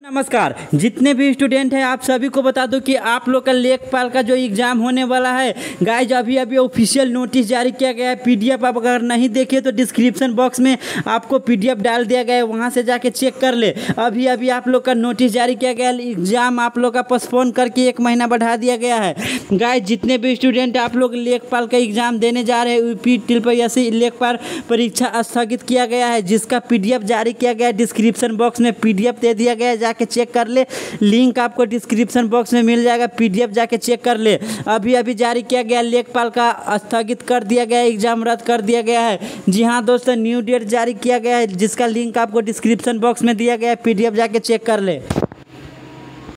नमस्कार। जितने भी स्टूडेंट हैं आप सभी को बता दूं कि आप लोग का लेखपाल का जो एग्ज़ाम होने वाला है गाइज अभी ऑफिशियल नोटिस जारी किया गया है। पीडीएफ आप अगर नहीं देखे तो डिस्क्रिप्शन बॉक्स में आपको पीडीएफ डाल दिया गया है, वहां से जाके चेक कर ले। अभी आप लोग का नोटिस जारी किया गया है। एग्ज़ाम आप लोग का पोस्टपोन करके 1 महीना बढ़ा दिया गया है। गाइज जितने भी स्टूडेंट आप लोग लेखपाल का एग्ज़ाम देने जा रहे हैं यूपी ट्रिपल लेखपाल परीक्षा स्थगित किया गया है, जिसका पीडीएफ जारी किया गया है। डिस्क्रिप्शन बॉक्स में पीडीएफ दे दिया गया है, जाके चेक कर ले। लिंक आपको डिस्क्रिप्शन बॉक्स में मिल जाएगा, पीडीएफ जाके चेक कर ले। अभी जारी किया गया लेखपाल का स्थगित कर दिया गया है, एग्जाम रद्द कर दिया गया है। जी हाँ दोस्तों, न्यू डेट जारी किया गया है, जिसका लिंक आपको डिस्क्रिप्शन बॉक्स में दिया गया है, पीडीएफ जाके चेक कर ले।